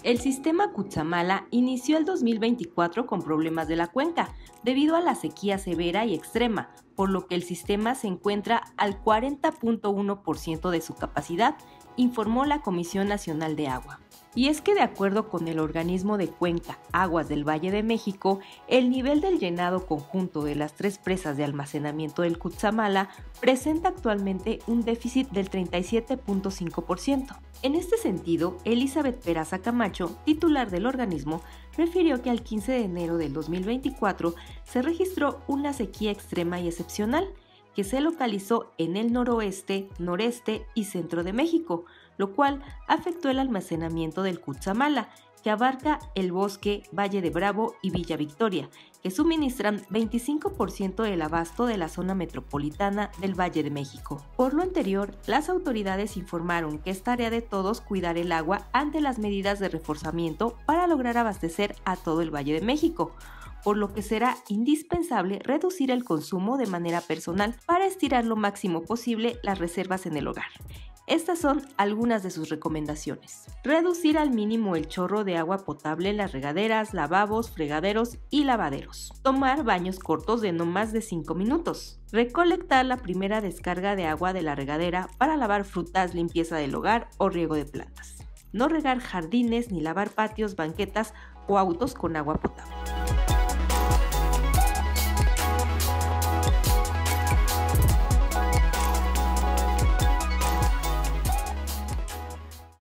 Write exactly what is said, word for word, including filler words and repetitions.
El sistema Cutzamala inició el dos mil veinticuatro con problemas de la cuenca, debido a la sequía severa y extrema, por lo que el sistema se encuentra al cuarenta punto uno por ciento de su capacidad, informó la Comisión Nacional de Agua. Y es que de acuerdo con el organismo de cuenca Aguas del Valle de México, el nivel del llenado conjunto de las tres presas de almacenamiento del Cutzamala presenta actualmente un déficit del treinta y siete punto cinco por ciento. En este sentido, Elizabeth Peraza Camacho, titular del organismo, refirió que al quince de enero del dos mil veinticuatro se registró una sequía extrema y excepcional, que se localizó en el noroeste, noreste y centro de México, lo cual afectó el almacenamiento del Cutzamala, que abarca el Bosque, Valle de Bravo y Villa Victoria, que suministran veinticinco por ciento del abasto de la zona metropolitana del Valle de México. Por lo anterior, las autoridades informaron que es tarea de todos cuidar el agua ante las medidas de reforzamiento para lograr abastecer a todo el Valle de México, por lo que será indispensable reducir el consumo de manera personal para estirar lo máximo posible las reservas en el hogar. Estas son algunas de sus recomendaciones. Reducir al mínimo el chorro de agua potable en las regaderas, lavabos, fregaderos y lavaderos. Tomar baños cortos de no más de cinco minutos. Recolectar la primera descarga de agua de la regadera para lavar frutas, limpieza del hogar o riego de plantas. No regar jardines ni lavar patios, banquetas o autos con agua potable.